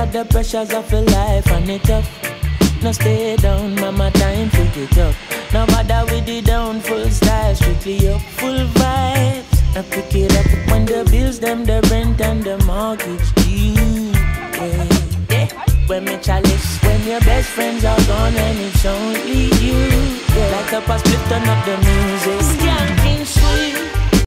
of the pressures of your life and it tough. No stay down, mama, time to get up. No bother with the down, full style, strictly up, full vibes. I pick it up when the bills, them, the rent and the mortgage due. Yeah. When me chalice, when your best friends are gone and it's only you. Yeah. Like a split, turn up the music. Skanking sweet.